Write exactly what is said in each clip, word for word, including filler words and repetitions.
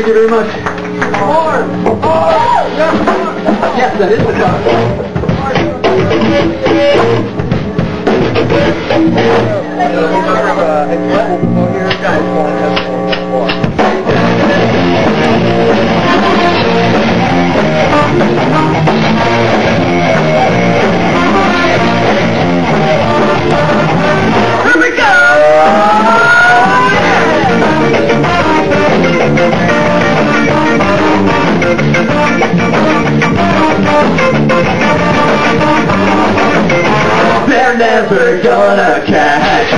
Thank you very much. More! More! Yes, that is the car. Here we go! They're never gonna catch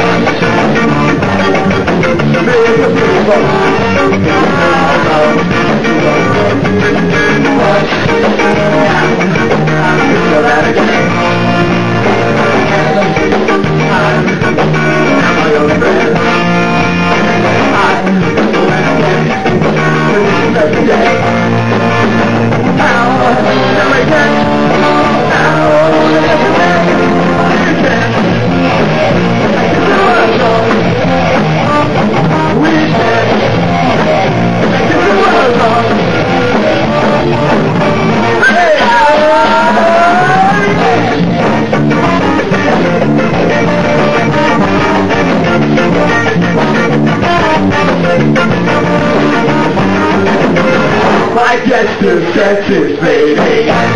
I guess the Texas baby.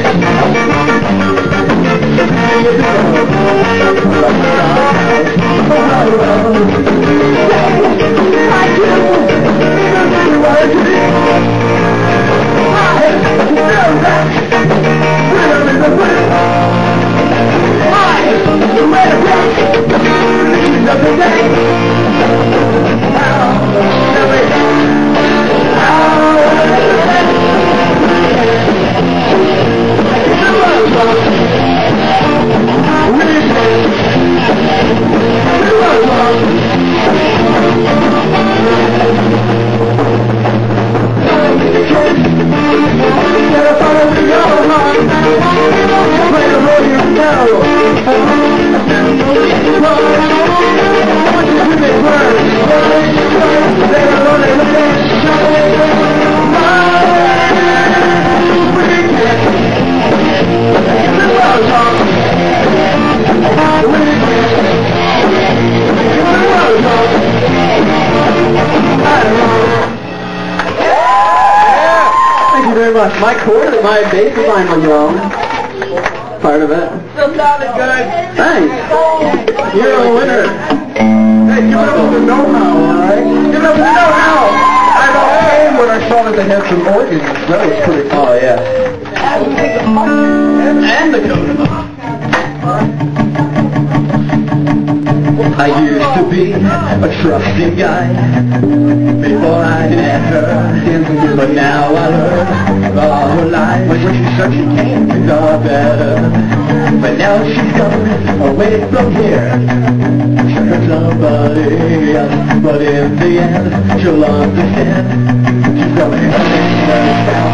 My chord, my bass line was wrong. Part of it. Still sounded good. Thanks. You're a winner. Hey, give it up for the know-how, alright? Give it up for the know-how! I got paid when I saw that they had some organs. That was pretty cool. Oh, yeah. And the coda. I used to be a trusting guy before I met her, but now I learn all her life. When she said she came, things are better, but now she's gone away from here. She hurt somebody else, but in the end, she'll understand. She's coming down.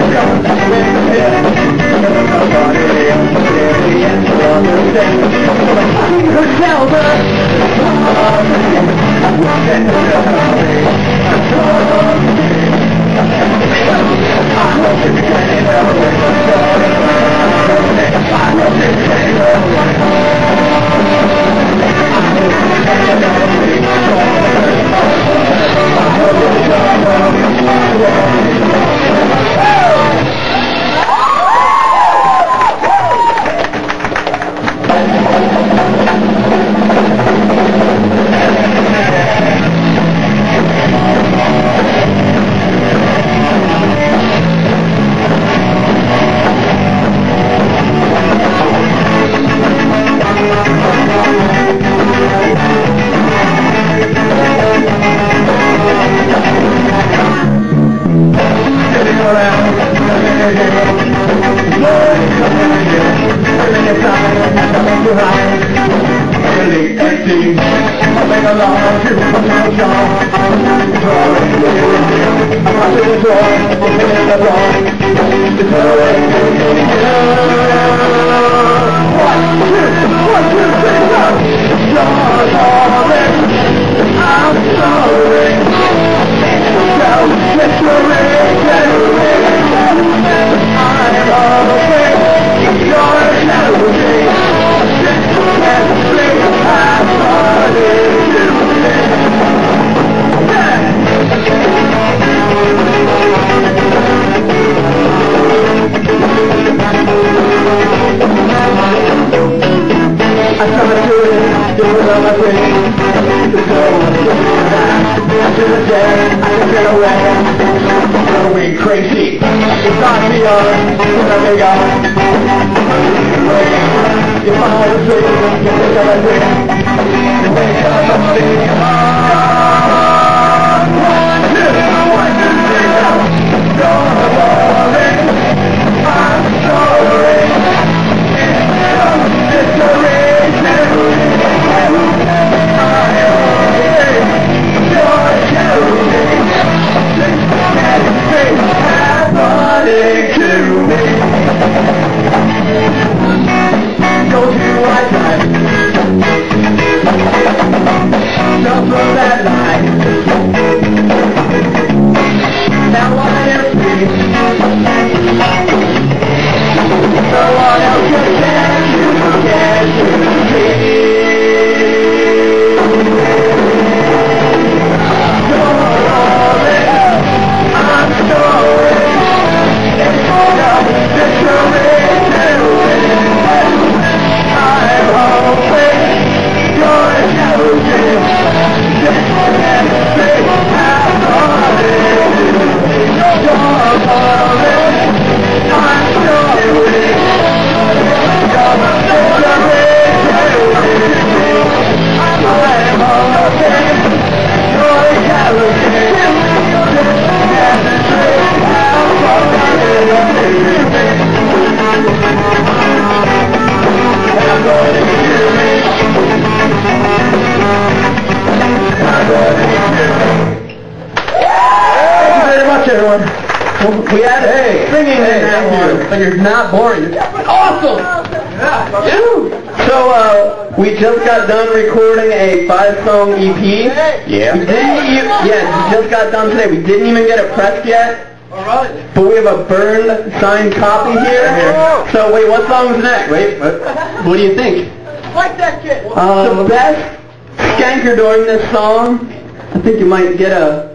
We had hey, singing hey, in that but you're not boring. It's awesome! Yeah. Yeah. So, uh, we just got done recording a five-song E P. Yeah. We didn't even, yeah, we just got done today. We didn't even get it pressed yet. Alright. But we have a burned, signed copy here. So, wait, what song's next? Wait, what, what do you think? Like that kid. Uh, the best skanker during this song, I think you might get a,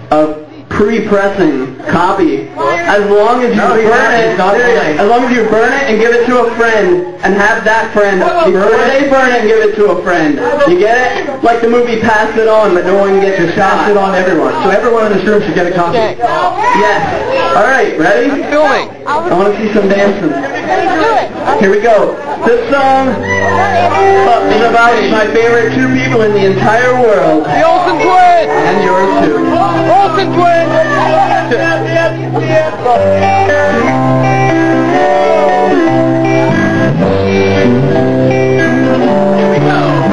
a pre-pressing copy. As long as you No, burn it, not really. as long as you burn it and give it to a friend, and have that friend before they burn it and give it to a friend. You get it? Like the movie Pass It On, but no one gets a shot. Pass it on everyone. So everyone in this room should get a copy. Yes. All right, ready? Filming. I want to see some dancing. Here we go. This song uh, is about my favorite two people in the entire world. The Olsen Twins. And yours too. Olsen Twins. Here we go.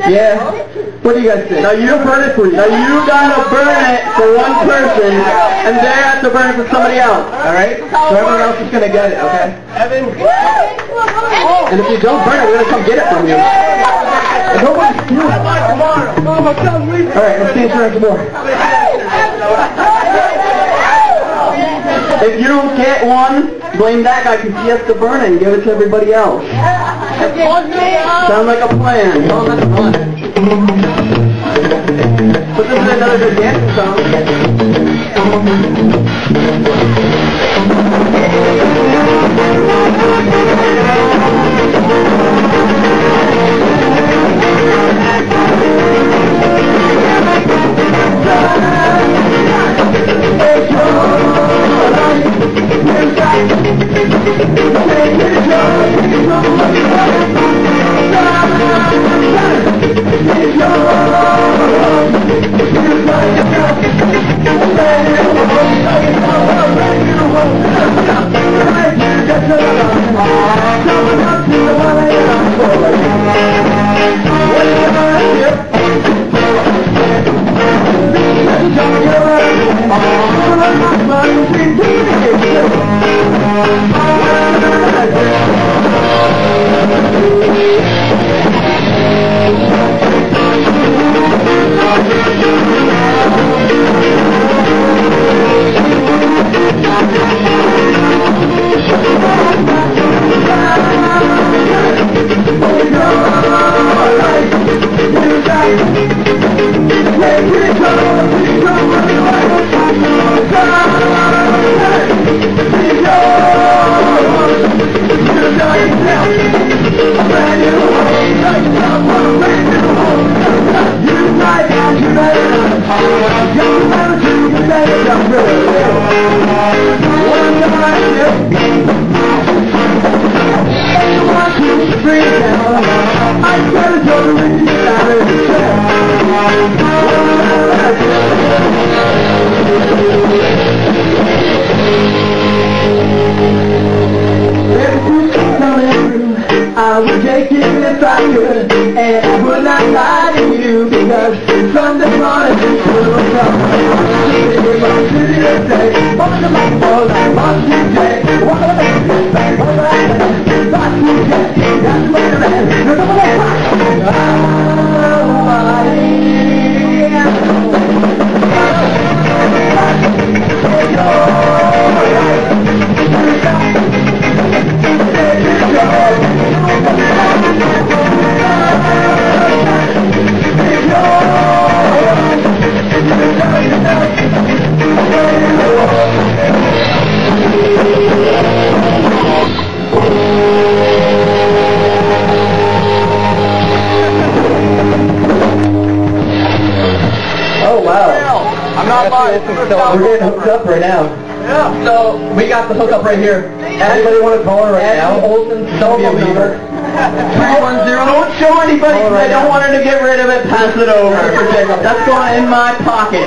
Yeah. What do you guys think? Now you burn it for you. Now you gotta burn it for one person, and they have to burn it for somebody else. All right? So everyone else is gonna get it. Okay? Evan. And if you don't burn it, we're gonna come get it from you. And nobody steals it. All right. Let's see for some more. If you don't get one, blame that guy because he has to burn it and give it to everybody else. Sound like a plan. Oh, that's fun. But this is another good dancing song. I would take it if I could, and I would not lie to you, because Sunday morning will come. In my city today, walk the light for like one today, walk the light for like one today, that's where the man is. Look at the light. We're getting hooked up right now. Yeah. So we got the hookup right here. Anybody want to call her right now? Olsen Twins number. three one zero. Don't show anybody because I don't want her to get rid of it. Pass it over for Jacob. That's going in my pocket.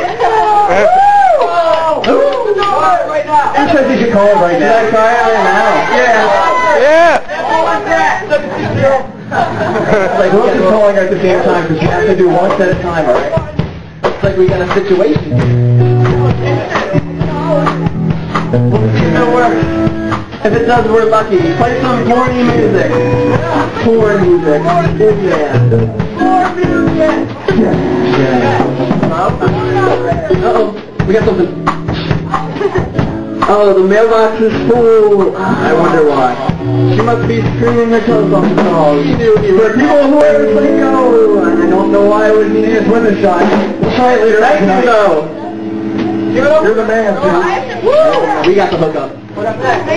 Right now. Who says you should call her right now? Should I call her right now? Yeah. Yeah. Like Wilkes is calling her at the same time because you have to do one at a time, alright? It's like we got a situation. If it does, we're lucky. Play some corny music. Corn music. Yeah. Corn music. Yeah. Uh-oh. We got something. Oh, the mailbox is full. I wonder why. She must be screaming her telephone calls. For people who are letting go. And I don't know why it would need a window shot. We'll try it later. Thank you, though. Give it up. You're the man, dude. We got the hookup. What up next?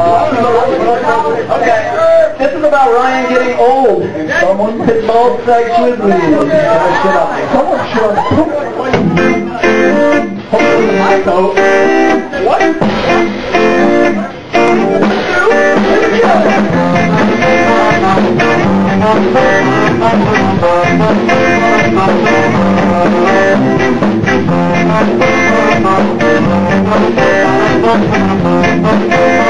Okay. This is about Ryan getting old. Someone hit bald sex with me. Someone should. Hold my coat. What?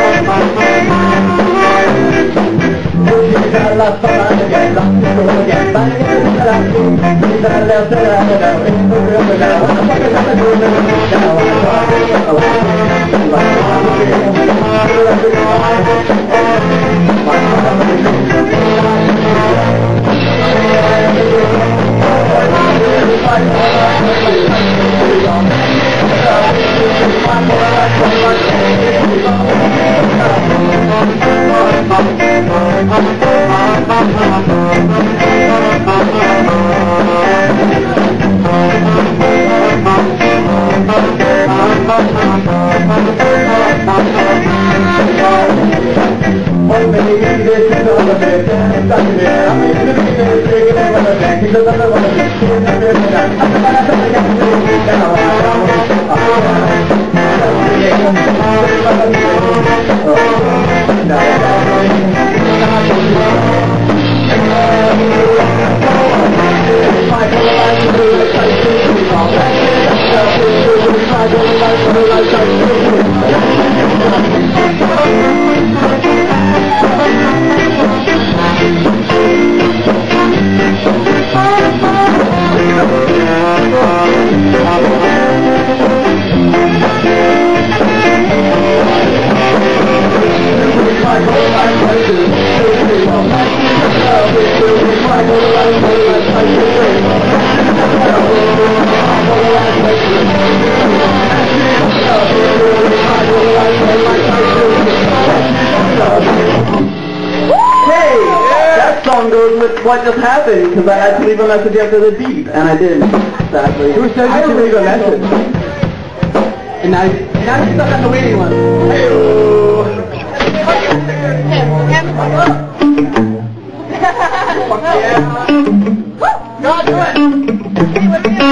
Got a lot of fun again, lots to go again. What just happened? Because I had to leave a message after the beep, and I didn't, sadly. Who said you should leave a message? And now, now you're stuck on the waiting list. Hey-oh. Fuck yeah. Go, do it. Hey, let me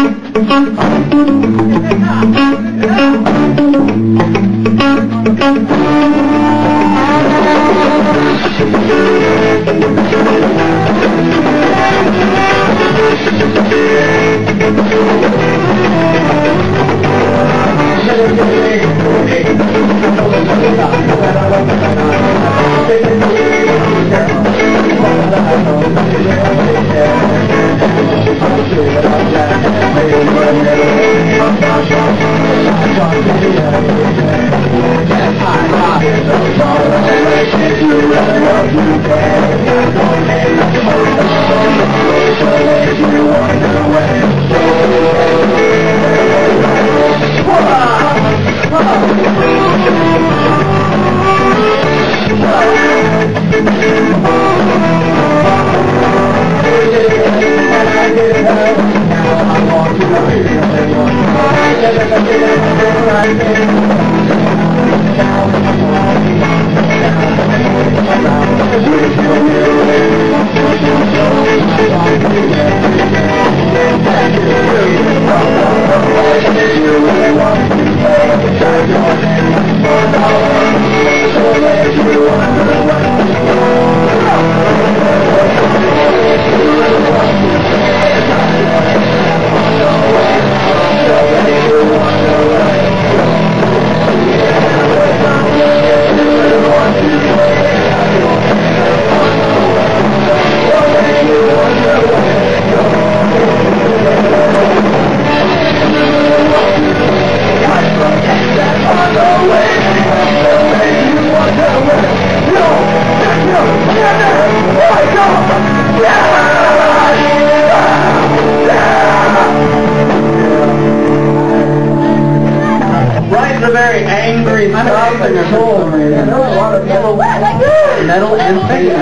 very angry stuff in your soul. There's a lot of metal, metal and pain.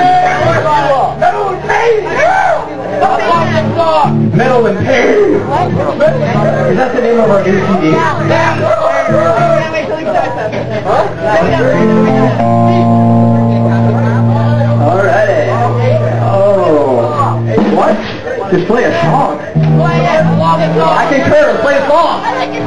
Metal and pain! Metal and pain! Is that the name of our new C D? Alrighty. Oh. What? Just play a song. I concur. Play a song. I like it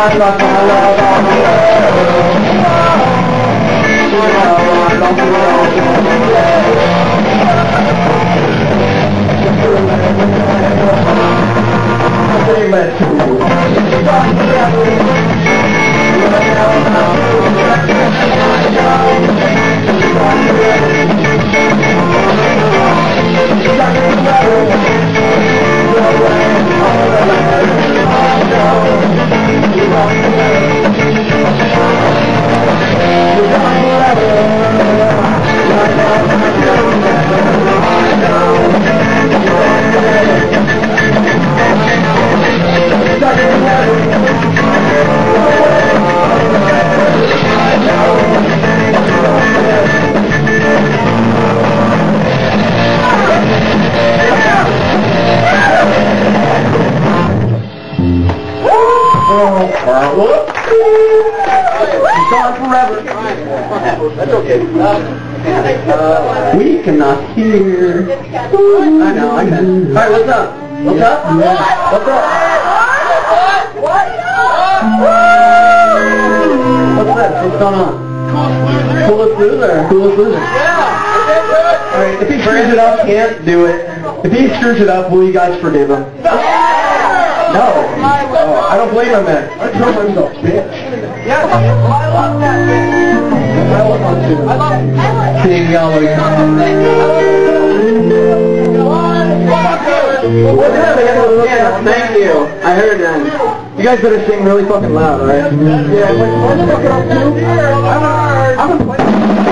I lost my love on the road. I lost my love on the That's okay. Uh, we cannot hear. I know, I can. Alright, what's up? What's up? What's up? What's that? What's going on? Coolest loser. Coolest loser. Yeah. Alright, if he screws it up, can't do it. If he screws it up, will you guys forgive him? No. Oh, I don't blame him then. I told myself, bitch. Yeah. I love that bitch. I love her too. I love King Yellow. Yeah, thank you. I heard that. You guys better sing really fucking loud, alright? Yeah, like, what's fucking up too? I'm I'm a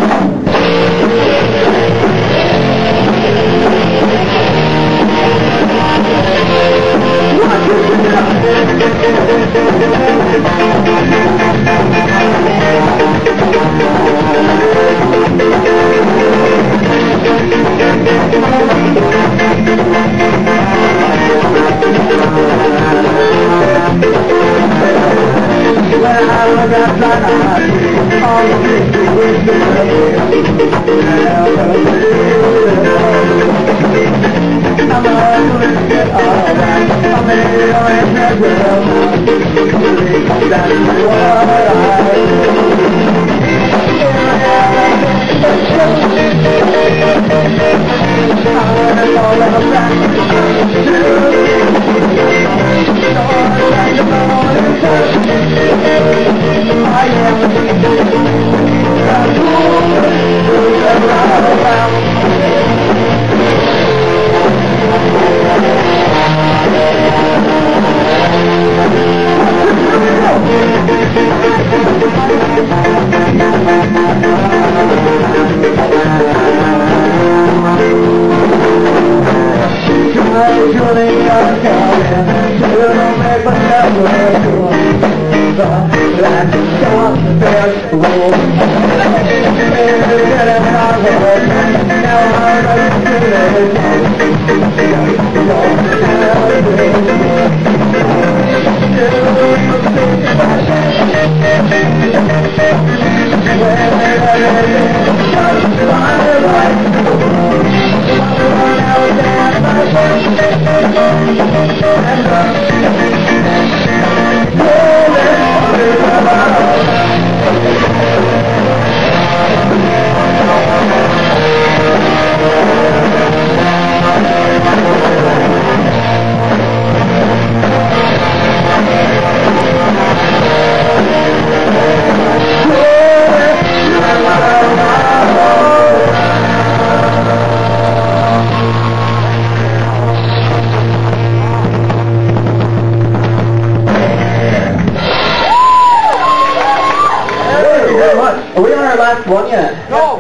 one yet? No.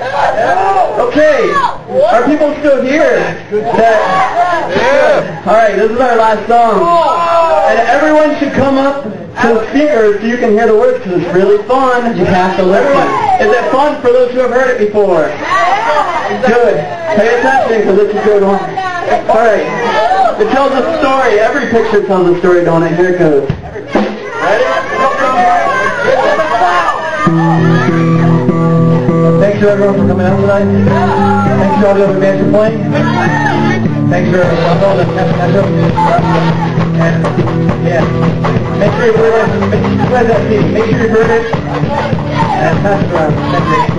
Okay. Are people still here? That, Yeah. Alright, this is our last song. And everyone should come up to the speakers so you can hear the words because it's really fun. You have to listen. Is it fun for those who have heard it before? Good. Pay attention because this is a good one. Alright. It tells a story. Every picture tells a story, don't it? Here it goes. Thanks to everyone for coming out tonight. Thanks to all the other bands for playing. Thanks for all the catch up. And, yeah. Make sure you heard it. Make sure you heard that team. Make sure you heard it. And pass it around. Thank you.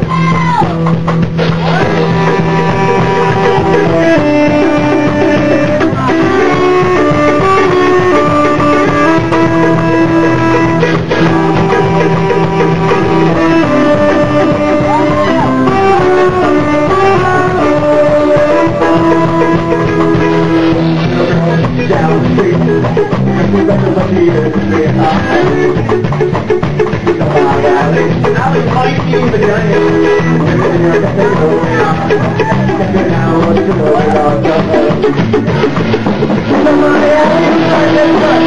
Down the street, and we got the lucky to see it. Alex might be the giant. Now what's the word about somebody else inside that truck.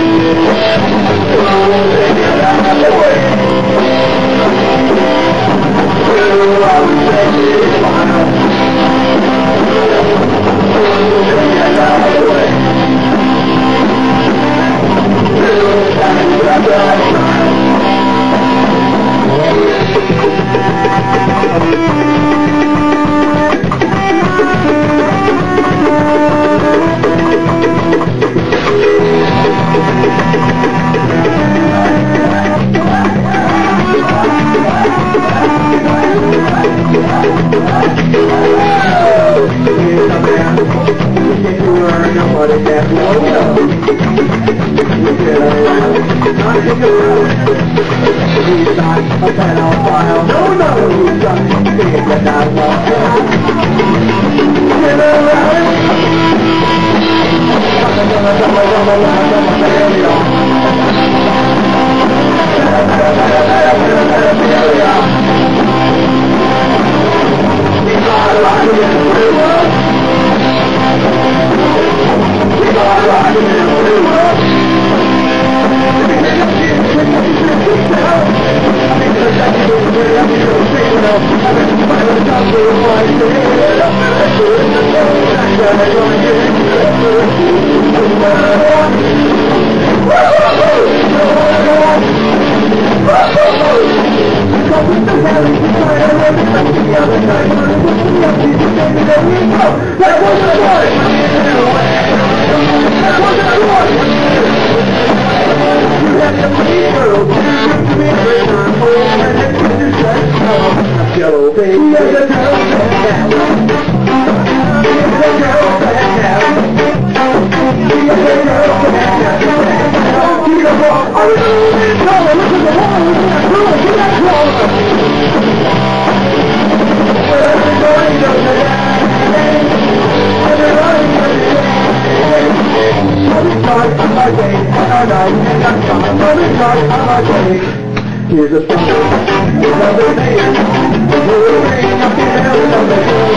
Here's a song, here's a name, we're ring up the hell of the hill.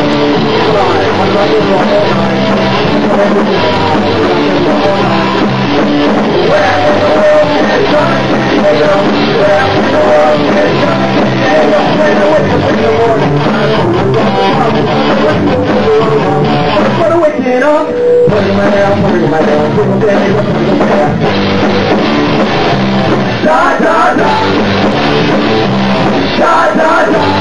Fly, I'm like a all night, I'm like a all night. Where in the world is Johnny Diego? Where in the world is Johnny Diego? When I wake up in the morning, I'm gonna wake it up, putting my hair, putting my hair, putting my hair, putting my hair. Da da da, da da da.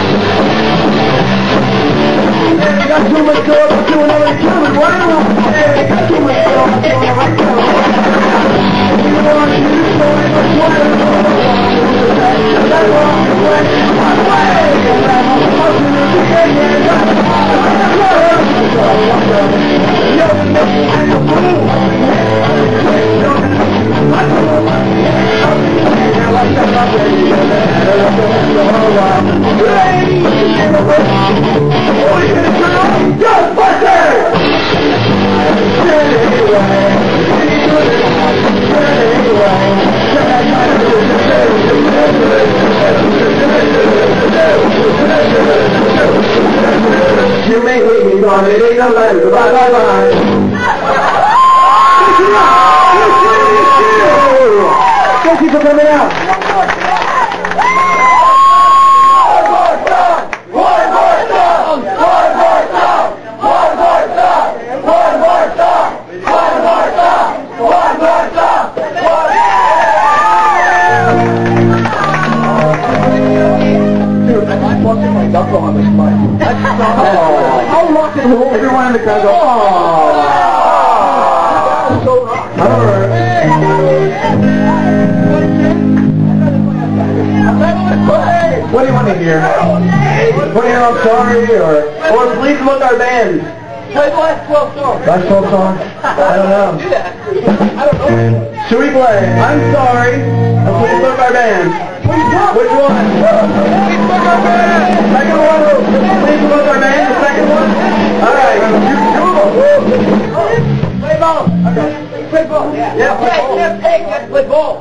Hey, I got too much girl, I'm doing all this coming. Why do I? Hey, I got too much girl, I'm doing all right now. You know what I do? So I must wait. That's why I'm waiting my way. I'm hustling to the end. Yo, no, I'm a fool. You may hate me, but it ain't no matter. Bye bye bye. Thank you for coming out. I'll rock and roll. Everyone in the crowd go, oh. me here. Put here, I'm sorry, or... Or please look our band. Play the last twelve songs. Last twelve songs? I don't know. Do that. I don't know. Should we play I'm Sorry, or Please Look Our Band? Which one? Please look our band. Second one? Please Look Our Band, the second one? Alright. Play ball. Okay. Play ball. Yeah. Yeah, play ball. Yeah, hey, let's play ball.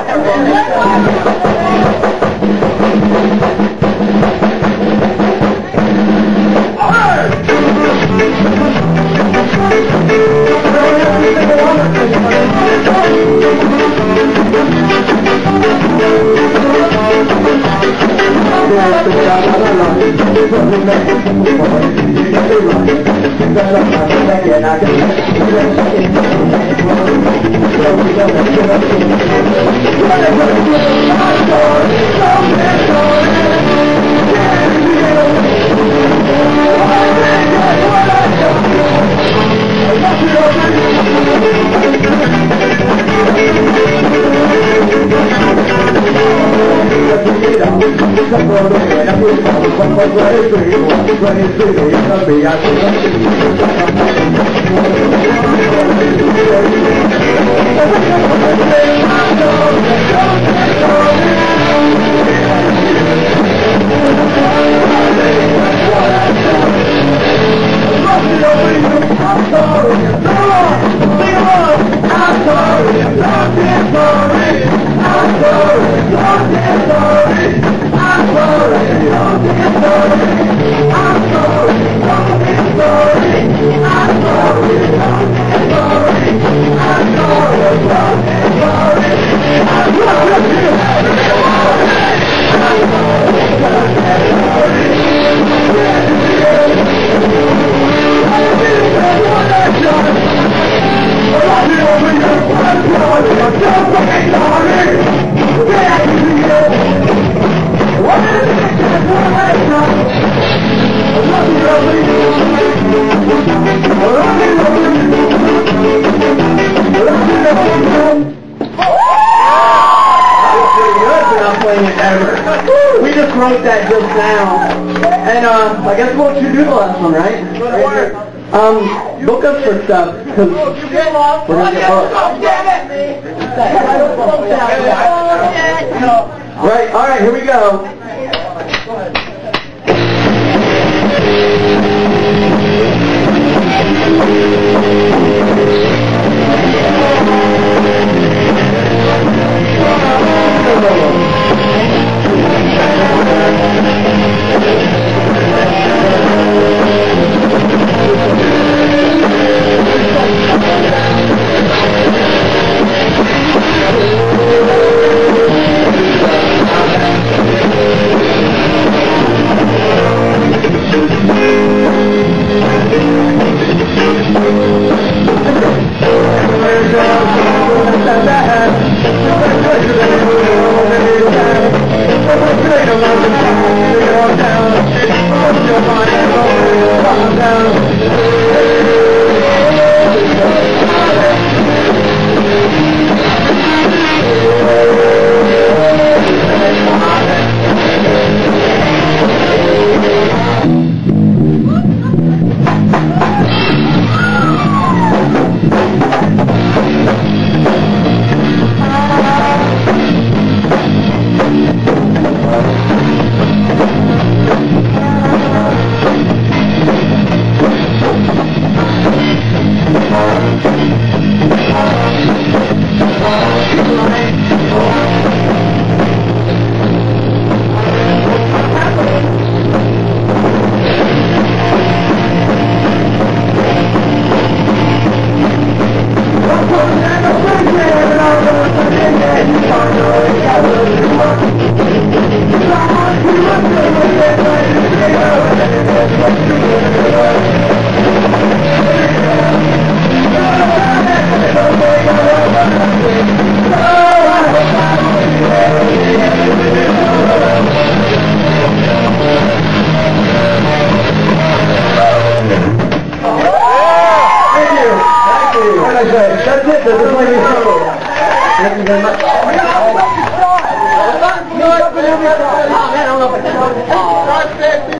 We just wrote that just now. And uh, I guess we'll do the last one, right? Um, book us for stuff, because we're going to get booked. Right, alright, here we go. That's it. That's the way we go. Thank you very much. man, I don't know if I can.